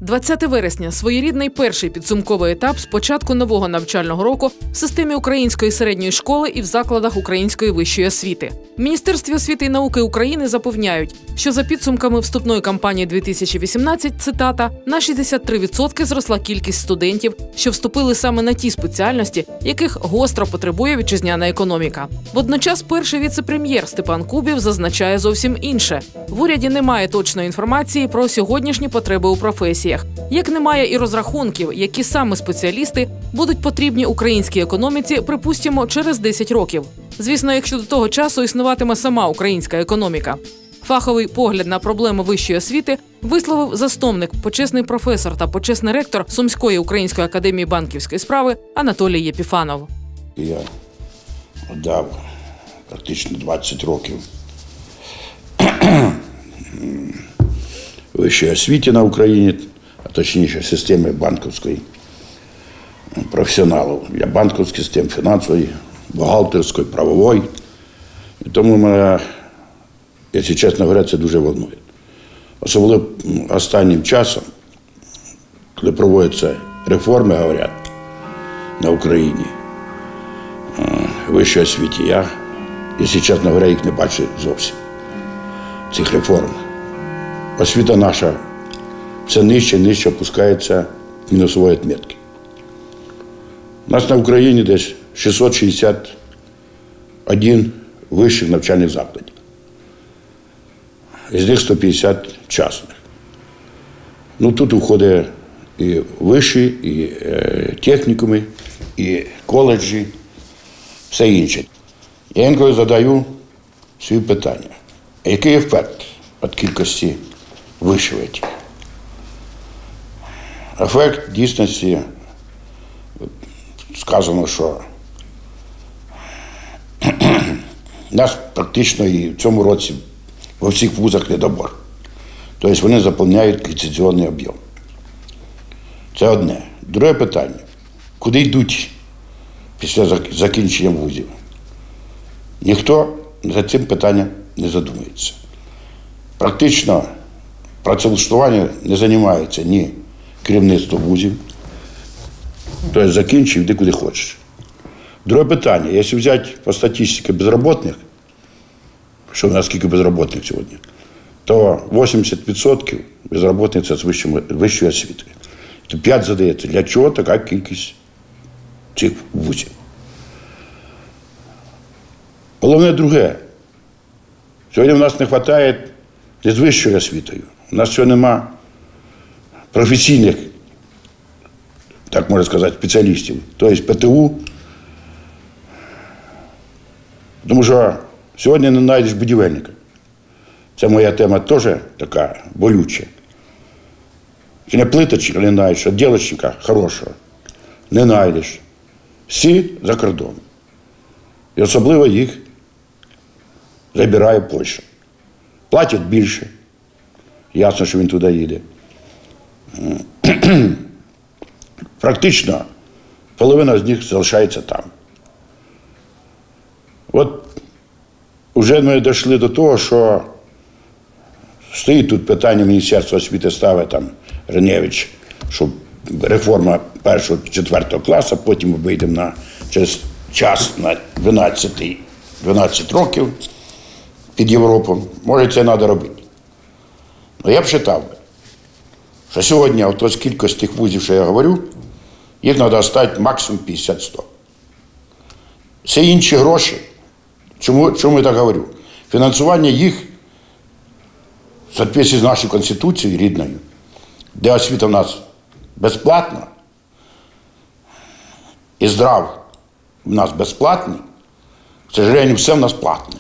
20 вересня – своєрідний перший підсумковий етап з початку нового навчального року в системі української середньої школи і в закладах української вищої освіти. В Міністерстві освіти і науки України запевняють, що за підсумками вступної кампанії 2018, цитата, на 63% зросла кількість студентів, що вступили саме на ті спеціальності, яких гостро потребує вітчизняна економіка. Водночас перший віце-прем'єр Степан Кубів зазначає зовсім інше. В уряді немає точної інформації про сьогоднішні потреби у професіях. Як немає і розрахунків, які саме спеціалісти будуть потрібні українській економіці, припустимо, через 10 років. Звісно, якщо до того часу існуватиме сама українська економіка. Фаховий погляд на проблеми вищої освіти висловив засновник, почесний професор та почесний ректор Сумської української академії банківської справи Анатолій Єпіфанов. Я дав практично 20 років вищій освіті на Україні, а точніше системи банківської, професіоналів для банківської системи, фінансової, бухгалтерської, правової. І тому мене, якщо чесно говоря, це дуже волнує. Особливо останнім часом, коли проводяться реформи, говорять, на Україні, в вищій освіті, я, якщо чесно говоря, їх не бачу зовсім, цих реформ. Освіта наша все нижче і нижче опускається мінусової відмітки. У нас на Україні десь 661 вищих навчальних закладів. Із них 150 частних. Ну, тут входить і вищі, і технікуми, і коледжі, все інше. Я інколи задаю свої питання. Який ефект від кількості вишивок? Ефект дійсності, сказано, що нас практично і в цьому році во всіх вузах недобор. Тобто вони заповняють ліцензійний об'єм. Це одне. Друге питання. Куди йдуть після закінчення вузів? Ніхто за цим питанням не задумується. Практично працевлаштування не займається ні керівництво вузів, тобто закінчив, йди куди хочеш. Друге питання. Якщо взяти по статистиці безробітних, що в нас скільки безробітних сьогодні, то 80% безробітних – це з вищої освіти. То 5 задається, для чого така кількість цих вузів. Головне друге. Сьогодні в нас не вистачає не з вищою освітою. У нас сьогодні немає професійних, так можна сказати, спеціалістів. Тобто ПТУ. Тому що сьогодні не знайдеш будівельника. Це моя тема теж така болюча. Чи не плиточника не знайдеш, а ділочника хорошого не знайдеш. Всі за кордоном. І особливо їх забирає Польща. Платять більше. Ясно, що він туди їде. Практично половина з них залишається там. От вже ми дійшли до того, що стоїть тут питання Міністерства освіти, ставить там Реневич, що реформа 1-4 класу, потім ми вийдемо через час на 12 років під Європу. Може, це треба робити. Але я б вважав, що сьогодні от кількість тих вузів, що я говорю, їх треба оставити максимум 50-100. Все інші гроші, чому я так говорю? Фінансування їх, в відповідності з нашою Конституцією рідною, де освіта в нас безплатна, і здрав в нас безплатний, к сожалению, все в нас платне.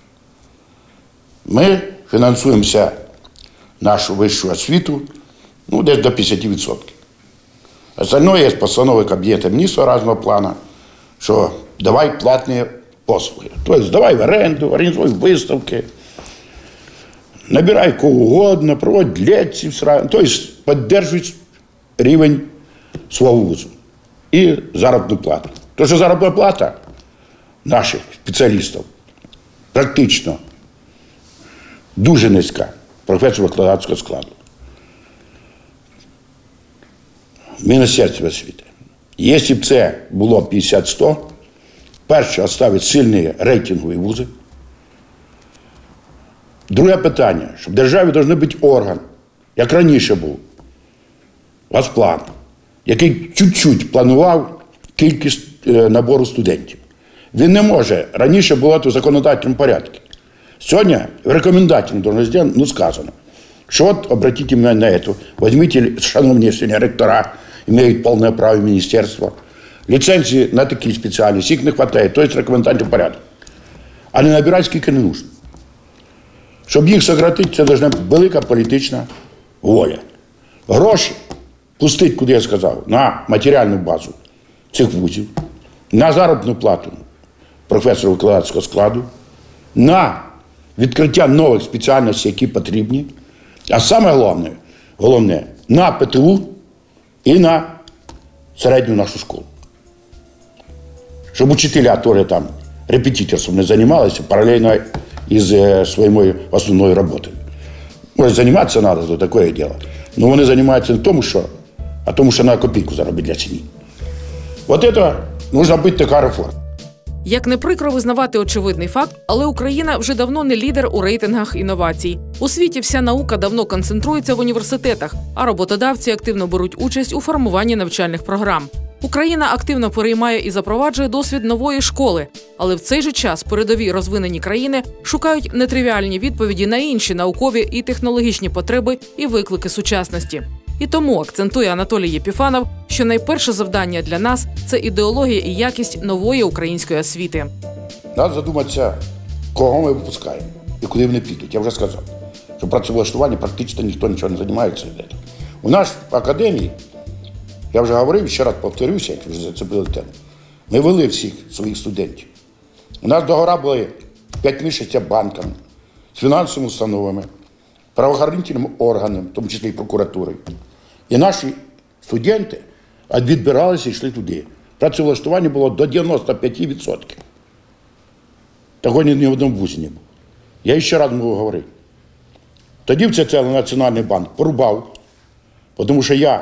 Ми фінансуємося нашу вищу освіту, ну, десь до 50%. Остальное є постанови Кабінету міністрів різного плану, що давай платні послуги. Тобто давай в оренду, організуй виставки, набирай кого угодно, проводь лекції, тобто підтримуй рівень свого вузу і заробітну плату. Тому що заробітна плата наших спеціалістів практично дуже низька, професор-викладацького складу. Міністерстві освіти. Якщо б це було 50-100, перше, оставить сильні рейтингові вузи. Друге питання, що в державі має бути орган, як раніше був, Госплан, який чуть-чуть планував кількість набору студентів. Він не може, раніше було це в законодательному порядку. Сьогодні в рекомендательному должності сказано, що от, обратите внимание на это, возьмите, шановні сьогодні ректора, имеют полное право министерства, ліцензії на такі спеціальності, їх не вистачає, то є рекомендательний порядок. А не набирати скільки не нужно. Щоб їх сократити, це повинна бути велика політична воля. Гроші пустить, куди я сказав, на матеріальну базу цих вузів, на заробітну плату професорів викладацького складу, на відкриття нових спеціальностей, які потрібні, а саме головне на ПТУ і на середню нашу школу. Щоб учителя теж там репетиторством не займалися паралельно із своєю основною роботою. Може, займатися треба, то таке діло. Але вони займаються не тому, що, а тому, що на копійку заробити для сім'ї. От це повинна бути така реформа. Як не прикро визнавати очевидний факт, але Україна вже давно не лідер у рейтингах інновацій. У світі вся наука давно концентрується в університетах, а роботодавці активно беруть участь у формуванні навчальних програм. Україна активно переймає і запроваджує досвід нової школи, але в цей же час передові розвинені країни шукають нетривіальні відповіді на інші наукові і технологічні потреби і виклики сучасності. І тому, акцентує Анатолій Єпіфанов, що найперше завдання для нас – це ідеологія і якість нової української освіти. Треба задуматися, кого ми випускаємо і куди вони підуть. Я вже сказав, що працевлаштування практично ніхто нічого не займається. У нас в академії, я вже говорив, ще раз повторюся, як вже зацепили тему, ми вели всіх своїх студентів. У нас договори були 5-6 банками, з фінансовими установами, правоохоронними органами, в тому числі і прокуратурою. І наші студенти відбиралися і йшли туди. Працевлаштування було до 95%. Такого ні в одному вузі не було. Я ще раз можу говорити. Тоді в це Національний банк порубав, тому що я,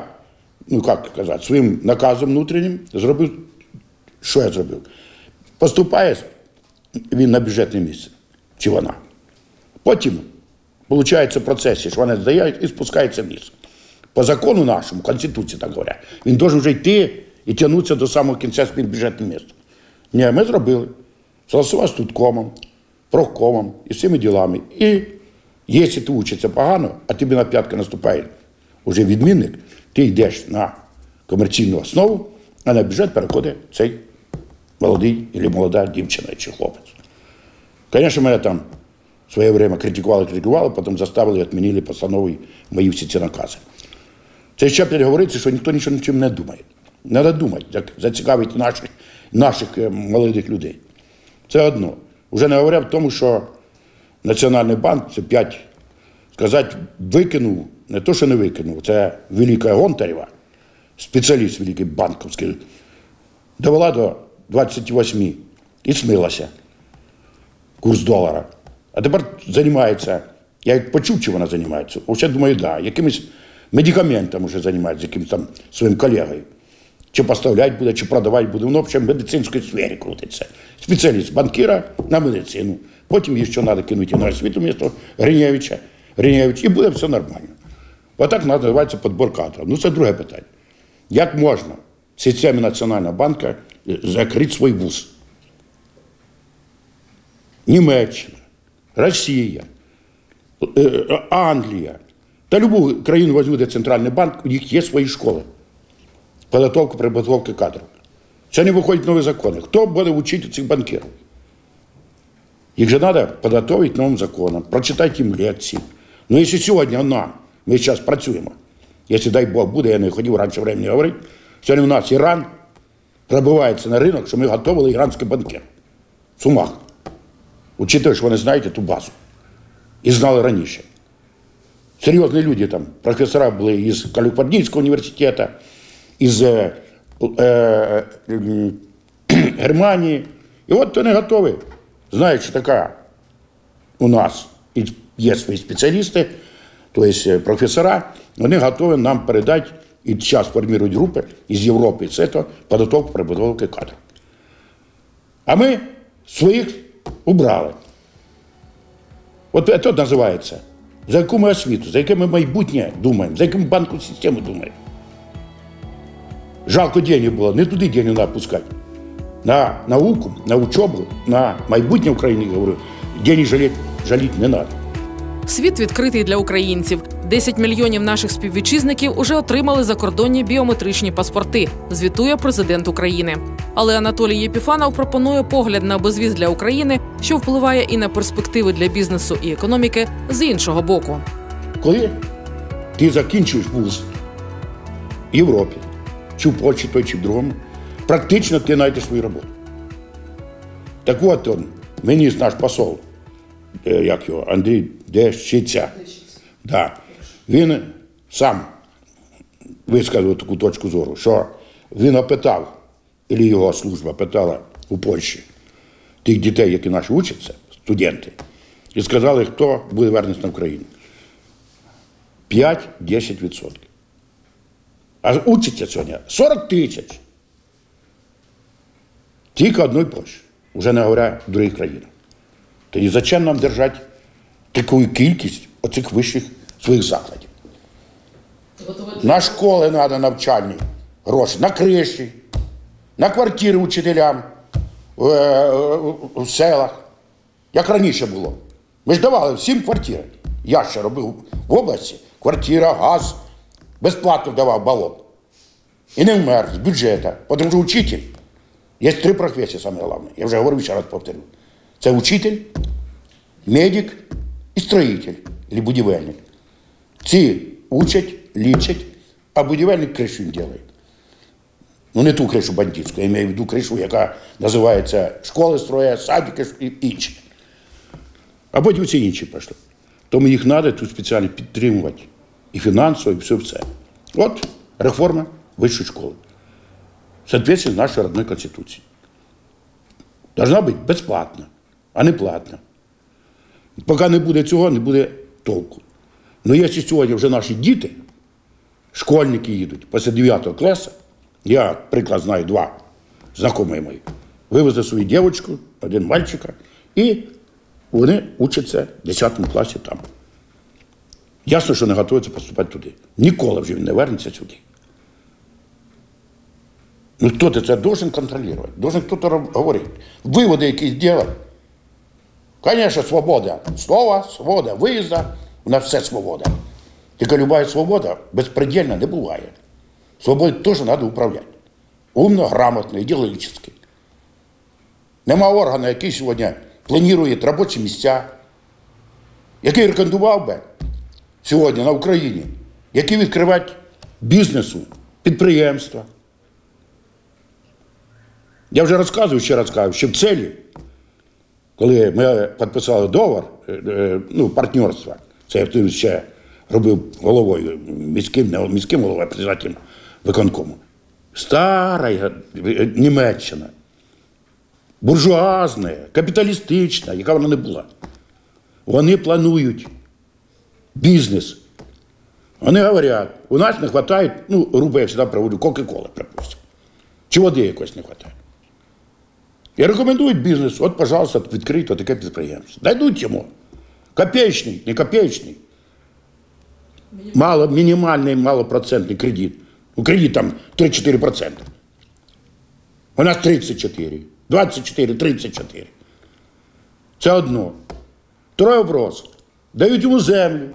своїм наказом внутрішнім зробив, що я зробив? Поступає він на бюджетне місце, чи вона. Потім получається в процесі, що вони здають і спускаються вниз. По закону нашому, Конституції, так говорять, він должен вже йти і тягнутися до самого кінця з бюджетним місцем. Ні, ми зробили. Согласував з Туткомом, Профкомом і всіми ділами. І якщо ти вчишся погано, а тобі на п'ятки наступає уже відмінник, ти йдеш на комерційну основу, а на бюджет переходить цей молодий або молода дівчина чи хлопець. Звісно, мене там в своє время критикували, потім заставили і відмінили постановою мої всі ці накази. Це ще говориться, що ніхто нічого нічим не думає. Треба думати, як зацікавити наших молодих людей. Це одно. Уже не говоря в тому, що Національний банк, це 5, сказати, викинув, не то, що не викинув, це Велика Гонтарева, спеціаліст великий банківський, довела до 28 і смилася курс долара. А тепер займається, я як почув, чи вона займається, взагалі думаю, да, якимось медикаментом вже займається, якимось там своїм колегою. Чи поставляти буде, чи продавати буде. Воно взагалі в медицинській сфері крутиться. Спеціаліст банкіра на медицину. Потім їй що треба кинути на освіту місто Гриневича, і буде все нормально. Отак називається підбір кадрів. Це друге питання. Як можна в системі Національного банку закрити свій вуз? Німеччина, Росія, Англія. Та любу країну візьмуть, де Центральний банк, у них є свої школи. Підготовки кадрів. Це не виходять нові закони. Хто буде вчити цих банкірів? Їх же треба підготовити новим законом, прочитати їм лекції. Ну, якщо сьогодні ми зараз працюємо, якщо, дай Бог, буде, я не хотів раніше времени говорити, сьогодні у нас Іран пробивається на ринок, що ми готували іранський банкір. В Сумах. Учитуючи, що вони знають ту базу. І знали раніше. Серйозні люди там, професора були із Каліфорнійського університету, із Германії. І от вони готові. Знають, що така у нас є свої спеціалісти, тобто професора, вони готові нам передати І зараз формують групи із Європи, це підготовка прибудовки кадрів. А ми своїх убрали. От це називається. За яку ми освіту, за яке ми майбутнє думаємо, за яку ми банкову систему думаємо. Жалко денег було, не туди денег треба пускати. На науку, на учебу, на майбутнє України, говорю, денег жаліти не треба. Світ відкритий для українців. 10 мільйонів наших співвітчизників уже отримали закордонні біометричні паспорти, звітує президент України. Але Анатолій Єпіфанов пропонує погляд на безвіз для України, що впливає і на перспективи для бізнесу і економіки з іншого боку. Коли ти закінчуєш вуз в Європі, чи в Польщі, той, чи в другому, практично ти знайдеш свою роботу. Так от мені наш посол, як його, Андрій Дещиця, да, він сам висказав таку точку зору, що він опитав, або його служба питала у Польщі тих дітей, які наші учаться, студенти, і сказали, хто буде вернутися на Україну. 5-10%. А учиться сьогодні 40 тисяч. Тільки одної Польщі, вже не говоря в других країнах. Тоді зачем нам держати таку кількість оцих вищих своїх закладів? На школи треба навчальні гроші, на криші, на квартири учителям в селах. Як раніше було. Ми ж давали всім квартири. Я ще робив в області. Квартира, газ. Безплатно давав балон. І не вмер з бюджету. Тому що учитель. Є 3 професії, саме головне. Я вже говорив, ще раз повторю. Це учитель, медик і строїтель, або будівельник. Ці учать, лічать, а будівельник кришу їм робить. Ну не ту кришу бандитську, я маю в виду кришу, яка називається школи строять, садики і інші. А потім всі інші пішли. Тому їх треба тут спеціально підтримувати. І фінансово, і все. От реформа вищої школи. В соответствии з нашою родною Конституцією. Должна бути безплатна, а не платна. Поки не буде цього, не буде толку. Ну, якщо сьогодні вже наші діти, школьники їдуть після 9 класу, я, приклад, знаю 2 знайомі мої, вивезли свою дівчинку, 1 мальчика, і вони учаться в 10 класі там. Ясно, що не готуються поступати туди. Ніколи вже він не вернеться сюди. Ну, хто це должен контролювати, должен хтось говорити. Виводи якісь робити. Звісно, свобода слова, свобода виїзду, у нас все свобода. Тільки будь-яка свобода безпредельна не буває. Свободою теж треба управляти. Умно, грамотно, ідеологічно. Нема органу, який сьогодні планує робочі місця, який рекомендував би сьогодні на Україні, які відкривати бізнесу, підприємства. Я вже розказую, ще раз кажу, що в цілі, коли ми підписали договор, партнерства, це я тоді ще робив головою, міським головою, председателем виконкому. Стара Німеччина, буржуазна, капіталістична, яка вона не була. Вони планують бізнес. Вони говорять, у нас не вистачає, грубо я завжди проводжу, Кока-Коли, припустимо. Чи води якось не вистачає. І рекомендують бізнес, от, пожалуйста, відкрийте таке підприємство. Дайдуть йому. Копеечний, не копеечний. Мінімальний, малопроцентний кредит. У кредит там 3-4%. У нас 34, 24, 34. Це одно. Другий вопрос. Дають йому землю.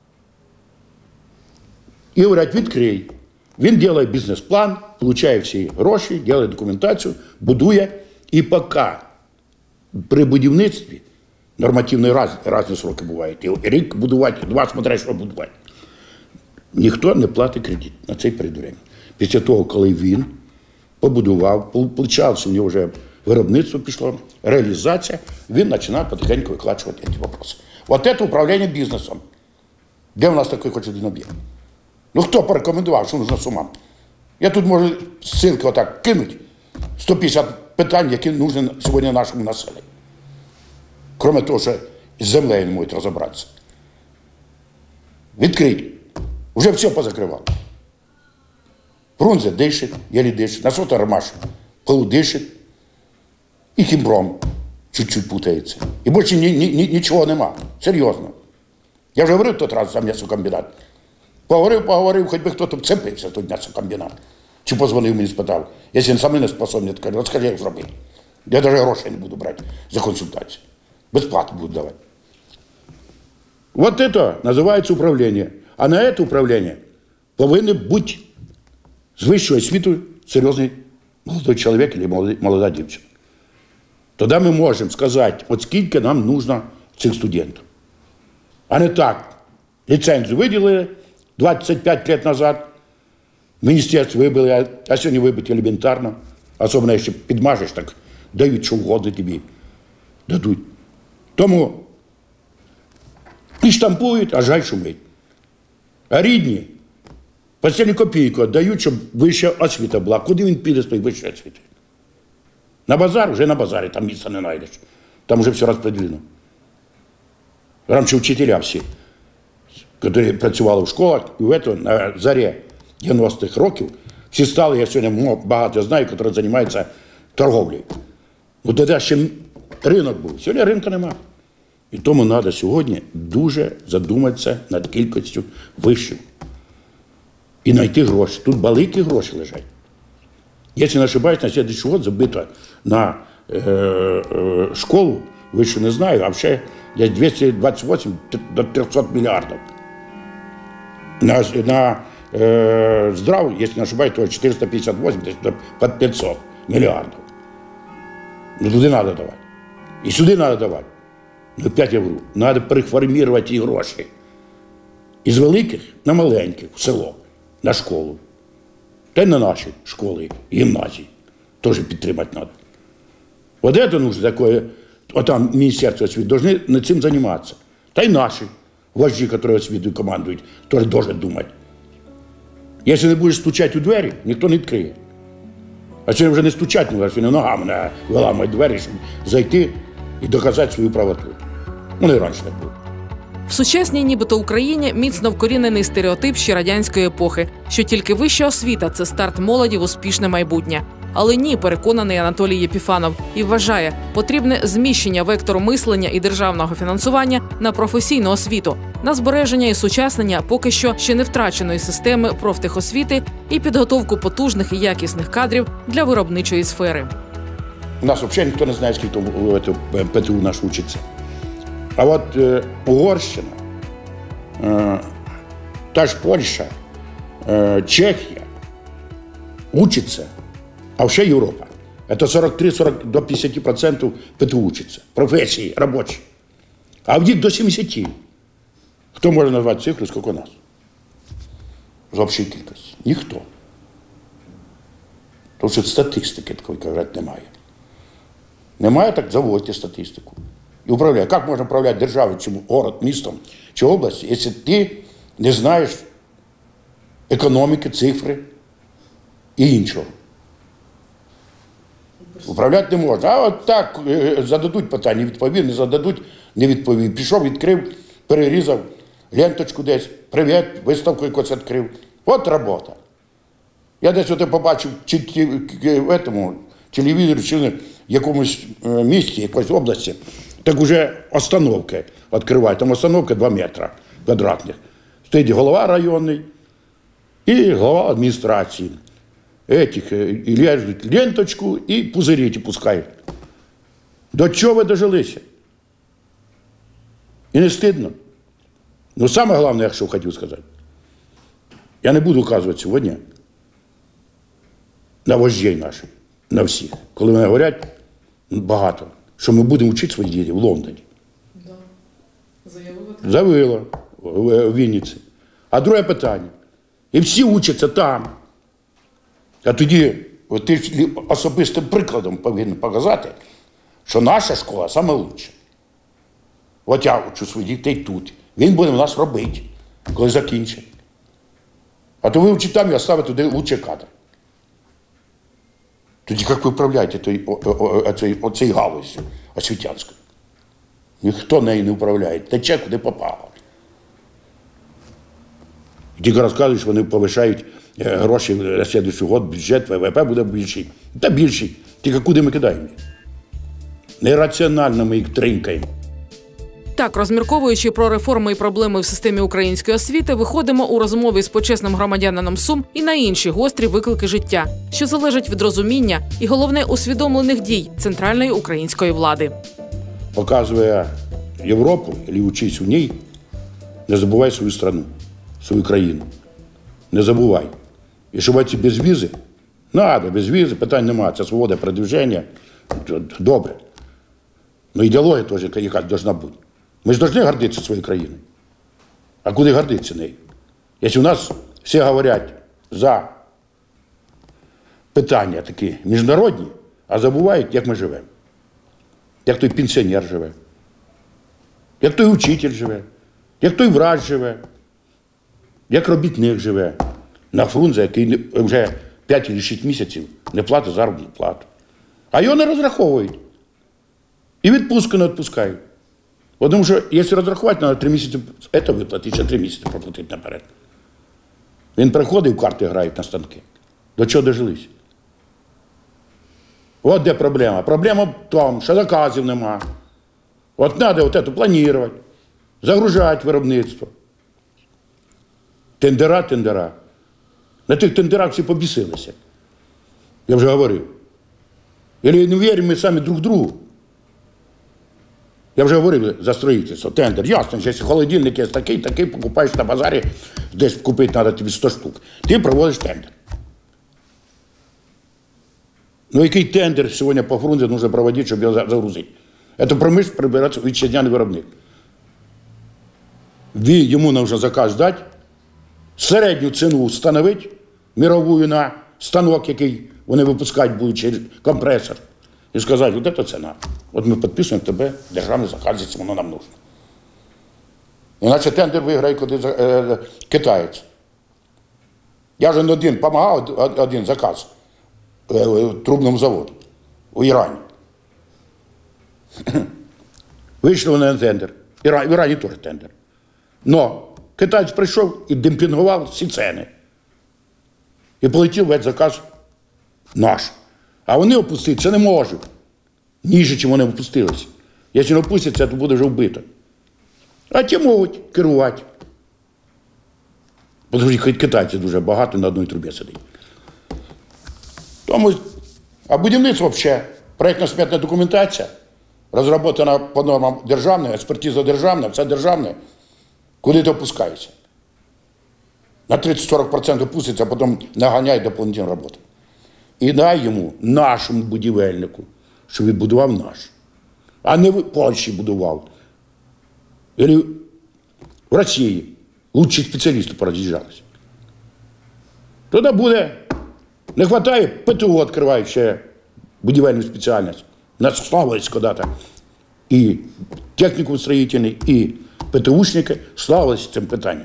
І говорять, відкрий. Він робить бізнес-план, отримує всі гроші, робить документацію, будує. І поки при будівництві, нормативні різні сроки бувають, рік будувати, 2 смотря, що будувати, ніхто не платить кредит на цей період. Після того, коли він побудував, почався, у нього вже виробництво пішло, реалізація, він починає потихеньку виклачувати ці питання. От це управління бізнесом. Де у нас такий хоч один об'єкт? Ну хто порекомендував, що нужно сумам? Я тут можу ссылки отак кинути, 150 питань, які потрібні сьогодні нашому населенню. Крім того, що з землею не можуть розібратися. Відкрити. Вже все позакривало. Фрунзе дишить, єлі дишить, на сота Ромаш полудишить, і Хімбром чуть-чуть путається. І більше нічого нема. Серйозно. Я вже говорив тот раз за м'ясокомбінат. Поговорив, хоч би хто-то вцепився тут м'ясокомбінат. Чи позвонив мені, спитав. Якщо він сам не способний, то от скажи, як зробити. Я навіть грошей не буду брати за консультацію. Безплатно буду давати. Вот это називається управління. А на це управління повинен бути з вищою освітою серйозний молодий чоловік або молода дівчина. Тоді ми можемо сказати, от скільки нам потрібно цих студентів. А не так. Ліцензію виділили 25 років назад, міністерство вибили, а сьогодні вибити елементарно. Особливо, якщо підмажеш, так дають, що угодно тобі дадуть. Тому і штампують, а жаль шумить. А рідні останню копійку дають, щоб вища освіта була. Куди він піде з тої вищої освіти? На базар? Вже на базарі, там місця не знайдеш. Там вже все розподілено. Раніше вчителя всі, які працювали в школах, і на зарі 90-х років всі стали, я сьогодні багато знаю, які займаються торговлею. От тоді ще ринок був, сьогодні ринку немає. І тому треба сьогодні дуже задуматися над кількістю вишів. І знайти гроші. Тут великі гроші лежать. Якщо не ошибаюсь, на наступний год забито на школу, вище не знаю, а ще десь 228 до 300 мільярдів. На здраву, якщо не ошибаюсь, то 458, десь під 500 мільярдів. Ну туди треба давати. І сюди треба давати. Ну, опять я говорю, треба переформувати ті гроші. Із великих на маленьких, в село, на школу. Та й на наші школи, гімназії. Теж підтримати треба. Вот это нужно такое, вот там Министерство освіти, должны над цим займатися. Та й наші вожді, які освітою командують, теж должны думати. Якщо не будеш стучати у двері, ніхто не відкриє. А сьогодні вже не стучати, не сьогодні ногами виламають двері, щоб зайти і доказати свою правоту. Ну, і раніше так було. В сучасній нібито Україні міцно вкорінений стереотип ще радянської епохи, що тільки вища освіта – це старт молоді в успішне майбутнє. Але ні, переконаний Анатолій Єпіфанов, і вважає, потрібне зміщення вектору мислення і державного фінансування на професійну освіту, на збереження і сучаснення поки що ще не втраченої системи профтехосвіти і підготовку потужних і якісних кадрів для виробничої сфери. У нас взагалі ніхто не знає, скільки в ПТУ наш учиться. А от Угорщина, та ж Польща, Чехія учиться, а ще Європа. Це 43-40 до 50% ПТУ учиться, професії, робочі. А в них до 70. Хто може назвати цифру, скільки у нас? З общої кількості. Ніхто. Тому що статистики такої, кажуть, немає. Немає, так заводьте статистику. І управляй. Як можна управляти державою, чи город, містом, чи областю, якщо ти не знаєш економіки, цифри і іншого? Управляти не можна. А от так зададуть питання, відповів, не зададуть, не відповів. Пішов, відкрив, перерізав ленточку десь, привіт, виставку якось відкрив. От робота. Я десь от побачив, чи в цьому телевізорі, чи в якомусь місті, якоїсь області, так уже остановки відкривають. Там остановка 2 метри квадратних. Стоїть голова районний і голова адміністрації. Этих режуть ленточку і пузирі ті пускають. До чого ви дожилися? І не стидно. Ну, саме головне, я що хотів сказати. Я не буду вказувати сьогодні на вождей наших, на всіх. Коли вони говорять багато, що ми будемо вчити своїх дітей в Лондоні. Да. Заявила в Вінниці. А друге питання. І всі вчаться там. А тоді ти особистим прикладом повинен показати, що наша школа найкраща. От я вчу своїх дітей тут. Він буде в нас робити, коли закінчить. А то ви вчите там і оставите туди кращий кадр. Тоді як ви управляєте оцею галузю освітянською? Ніхто нею не управляє. Тече, куди попало. І тільки розказують, що вони повишають гроші на наступний год, бюджет ВВП буде більший. Та більший. Тільки куди ми кидаємо? Нераціонально ми їх тринкаємо. Так, розмірковуючи про реформи і проблеми в системі української освіти, виходимо у розмові з почесним громадянином Сум і на інші гострі виклики життя, що залежать від розуміння і, головне, усвідомлених дій центральної української влади. Показує Європу, або учись у ній, не забувай свою страну, свою країну. Не забувай. І щоб ці без візи, без візи, питань немає, це свобода передвиження, добре. Но ідеологія теж якась повинна бути. Ми ж повинні гордитися своєю країною. А куди гордитися нею? Якщо у нас всі говорять за питання такі міжнародні, а забувають, як ми живемо. Як той пенсіонер живе, як той учитель живе, як той врач живе, як робітник живе на Фрунзе, який вже 5 чи 6 місяців не платить заробітну плату. А його не розраховують. І відпустку не відпускають. Тому що, якщо розрахувати, треба 3 місяці це виплатити, ще 3 місяці проплатити наперед. Він приходить, в карти грають на станки. До чого дожились? От де проблема. Проблема в тому, що заказів нема. От треба це планувати, загружати виробництво. Тендера. На тих тендерах всі побісилися. Я вже говорив. Или не віримо ми самі друг другу. Я вже говорив за строїтельство, тендер. Ясно, якщо холодильник є такий, покупаєш на базарі, десь купити треба тобі 100 штук. Ти проводиш тендер. Ну який тендер сьогодні по Фрунзе потрібно проводити, щоб його загрузити? Це промисловість прибирається вітчизняний виробник. Йому потрібно заказ дати, середню ціну встановити, мирову на станок, який вони випускають будуть через компресор. І сказати, от це ціна. От ми підписуємо тебе державний заказ, якщо воно нам потрібно. Іначе тендер виграє китаєць. Я вже один допомагав, один заказ трубному заводу у Ірані. Вийшли вони на тендер. В Ірані теж тендер. Но китаєць прийшов і демпінгував всі ціни. І полетів весь заказ наш. А вони опуститися не можуть. Ніже, чим вони опустилися. Якщо не опустяться, то буде вже вбито. А ті можуть керувати. Тому що китайців дуже багато на одній трубі сидить. Тому, а будівництво взагалі, проєктно-сметна документація, розроблена по нормам державної, експертиза державна, все державне, куди ти опускаєшся. На 30-40% опуститься, а потім наганяють доповнительну роботу. І дай йому, нашому будівельнику, що відбудував наш. А не в Польщі будував. Або в Росії. Лучші спеціалісти пороз'їжджалися. Тоді буде, не вистачає, ПТУ відкривають ще будівельну спеціальність. Нас славились куди-то. І технікум строїтельний, і ПТУшники славились цим питанням.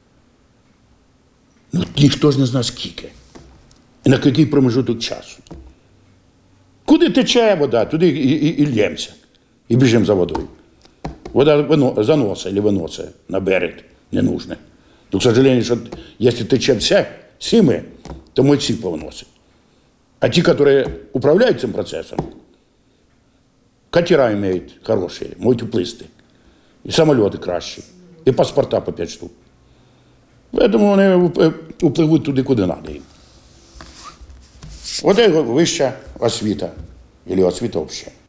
Ну, ніхто ж не знає скільки. І на який промежуток часу. Куди тече вода, туди і лємося. І біжимо за водою. Вода заносить на берег ненужне. Но, к сожалению, что если тече всі ми, то ми всі повносить. А ті, які управляють цим процесом, катера мають хороші, можуть уплисти. І самоліти кращі, і паспорта по 5 штук. Тому вони впливуть туди, куди треба їм. От це вища освіта, або освіта взагалі.